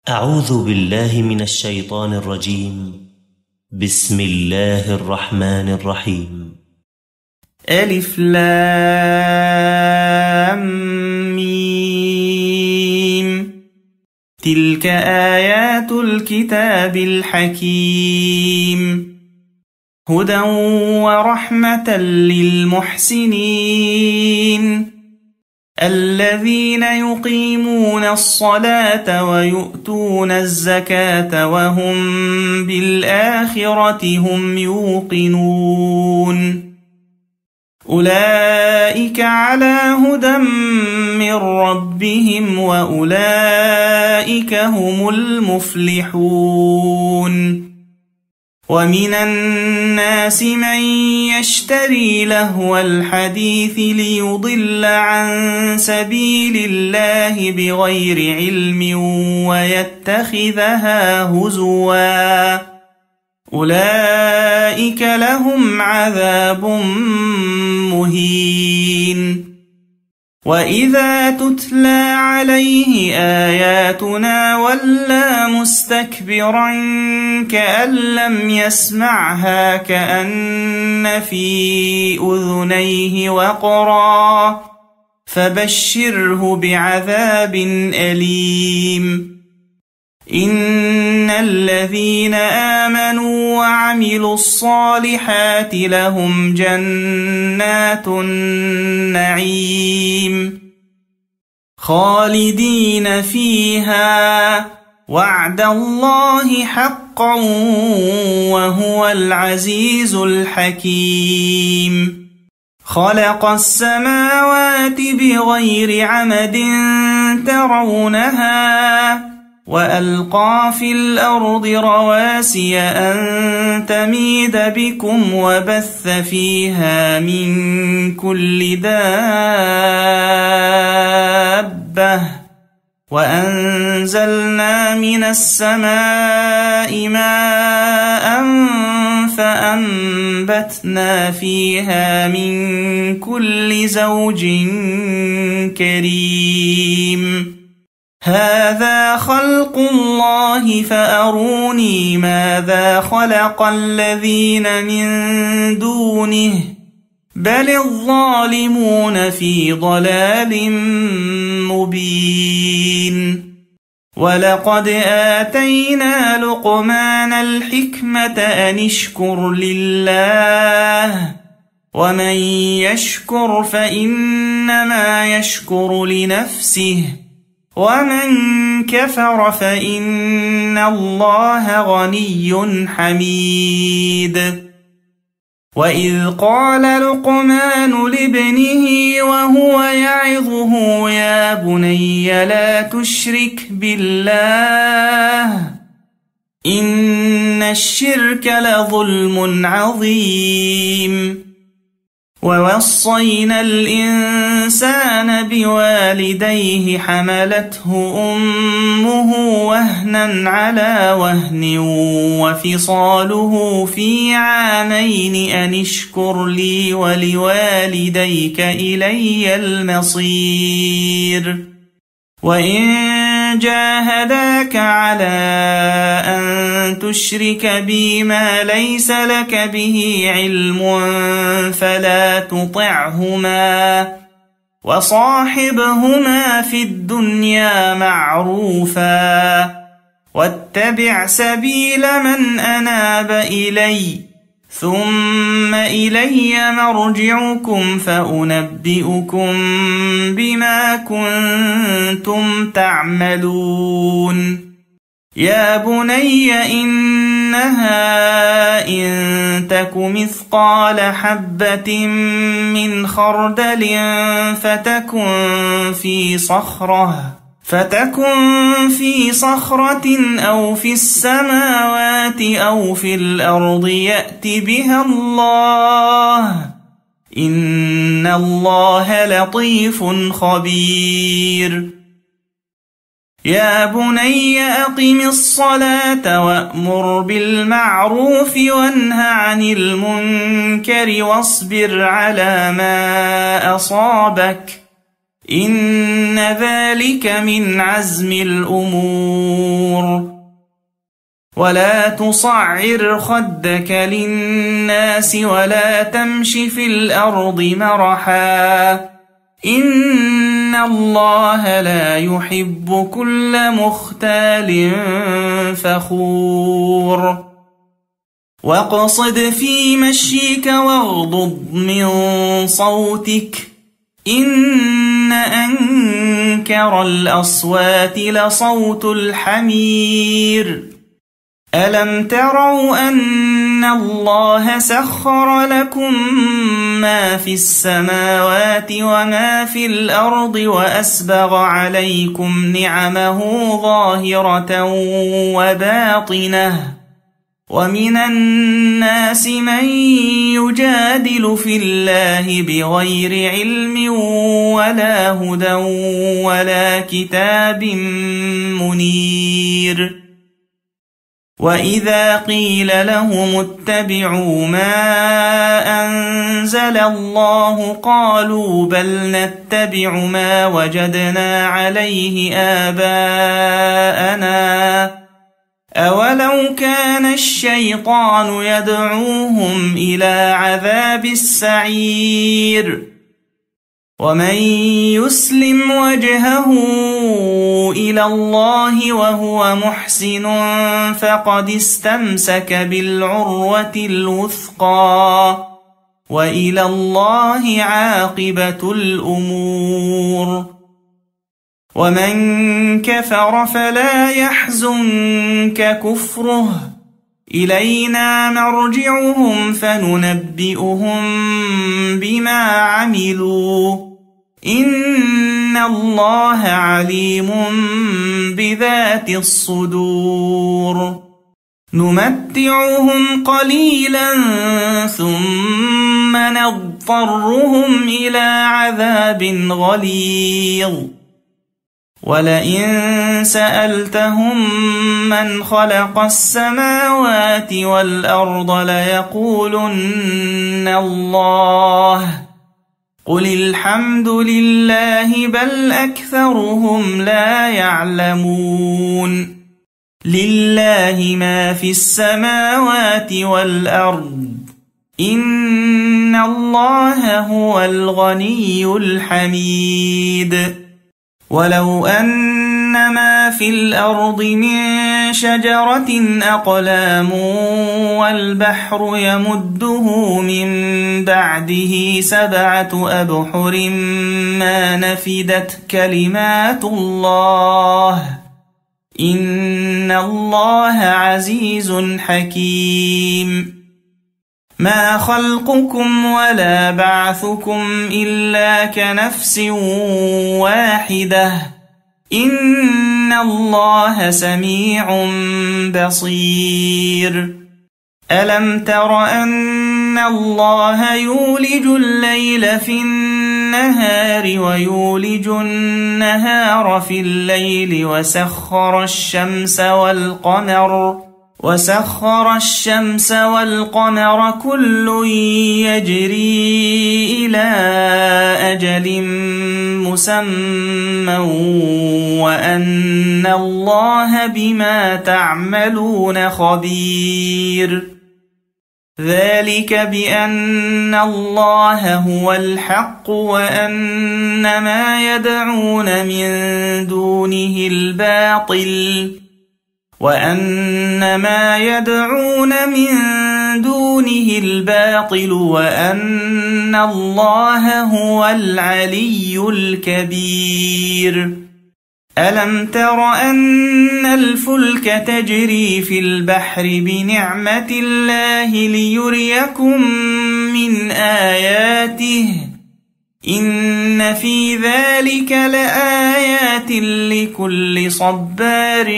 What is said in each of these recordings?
أعوذ بالله من الشيطان الرجيم. بسم الله الرحمن الرحيم. ألف لام ميم. تلك آيات الكتاب الحكيم، هدى ورحمة للمحسنين الذين يقيمون الصلاة ويؤتون الزكاة وهم بالآخرة هم يوقنون. أولئك على هدى من ربهم وأولئك هم المفلحون. ومن الناس من يشتري لهو الحديث ليضل عن سبيل الله بغير علم ويتخذها هزوا، أولئك لهم عذاب مهين. وإذا تتلى عليه آياتنا ولى مستكبرا كأن لم يسمعها كأن في أذنيه وقرا، فبشره بعذاب أليم. إن الذين آمنوا وعملوا الصالحات لهم جنات النعيم خالدين فيها، وعد الله حقا وهو العزيز الحكيم. خلق السماوات بغير عمد ترونها وألقى في الأرض رواسي أن تميد بكم وبث فيها من كل دابة، وأنزلنا من السماء ماء فأنبتنا فيها من كل زوج كريم. هذا خلق الله فأروني ماذا خلق الذين من دونه، بل الظالمون في ضلال مبين. ولقد آتينا لقمان الحكمة أن اشكر لله، ومن يشكر فإنما يشكر لنفسه، ومن كفر فإن الله غني حميد. وإذ قال لقمان لابنه وهو يعظه يا بني لا تشرك بالله إن الشرك لظلم عظيم. ووصينا الإنسان بوالديه حملته أمه وهنا على وهن وفصاله في عامين أن اشكر لي ولوالديك إلي المصير. وإن جاهداك على أن تشرك بي ما ليس لك به علم فلا تطعهما، وصاحبهما في الدنيا معروفا، واتبع سبيل من أناب إلي، ثم إلي مرجعكم فأنبئكم بما كنتم تعملون. يا بني إنها إن تك مثقال حبة من خردل فتكن في صخرة أو في السماوات أو في الأرض يأت بها الله، إن الله لطيف خبير. يا بني أقم الصلاة وأمر بالمعروف وانه عن المنكر واصبر على ما أصابك، إن ذلك من عزم الأمور. ولا تصعر خدك للناس ولا تمش في الأرض مرحا إن الله لا يحب كل مختال فخور. واقصد في مشيك واغضض من صوتك إن أنكر الأصوات لصوت الحمير. ألم تروا أن الله سخر لكم ما في السماوات وما في الأرض وأسبغ عليكم نعمه ظاهرة وباطنة ومن الناس من يجادل في الله بغير علم ولا هدى ولا كتاب منير. وإذا قيل لهم اتبعوا ما أنزل الله قالوا بل نتبع ما وجدنا عليه آباءنا أولو كان الشيطان يدعوهم إلى عذاب السعير. ومن يسلم وجهه إلى الله وهو محسن فقد استمسك بالعروة الوثقى وإلى الله عاقبة الأمور. ومن كفر فلا يحزنك كفره إلينا مرجعهم فننبئهم بما عملوا إن الله عليم بذات الصدور. نمتعهم قليلا ثم نضطرهم إلى عذاب غليظ. ولئن سألتهم من خلق السماوات والأرض ليقولن الله قل الحمد لله بل أكثرهم لا يعلمون. لله ما في السماوات والأرض إن الله هو الغني الحميد. ولو أن ما في الأرض من شجرة أقلام والبحر يمده من بعده 7 أبحر ما نفدت كلمات الله إن الله عزيز حكيم. ما خلقكم ولا بعثكم إلا كنفس واحدة إن الله سميع بصير. ألم تر أن الله يولج الليل في النهار ويولج النهار في الليل وسخر الشمس والقمر كل يجري إلى أجل مسمى وأن الله بما تعملون خبير. ذلك بأن الله هو الحق وأن ما يدعون من دونه الباطل وأن الله هو العلي الكبير. ألم تر أن الفلك تجري في البحر بنعمة الله ليريكم من آياته إن في ذلك لآيات لكل صبار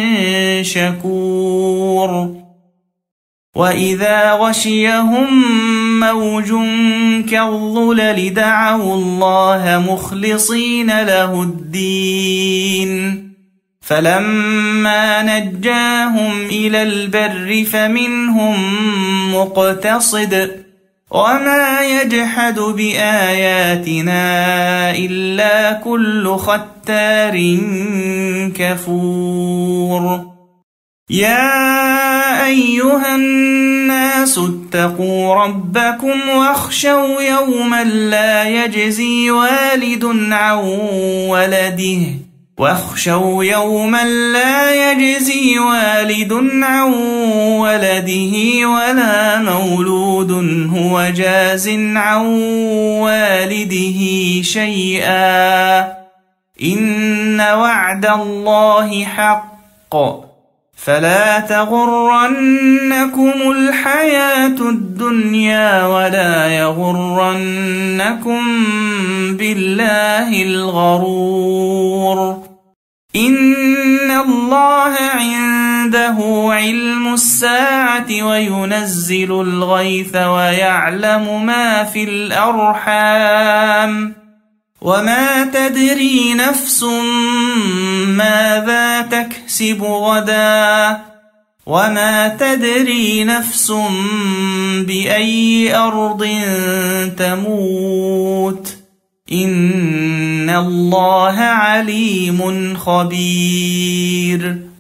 شكور. وإذا غشيهم موج كالظلل دعوا الله مخلصين له الدين فلما نجاهم إلى البر فمنهم مقتصد وما يجحد بآياتنا إلا كل ختار كفور يا أيها الناس اتقوا ربكم واخشوا يوما لا يجزي والد عن ولده ولا مولود هو جاز عن والده شيئا إن وعد الله حق فلا تغرنكم الحياة الدنيا ولا يغرنكم بالله الغرور إن الله عنده علم الساعة وينزل الغيث ويعلم ما في الأرحام وما تدري نفس ماذا تكسب غدا وما تدري نفس بأي أرض تموت إن الله عليم خبير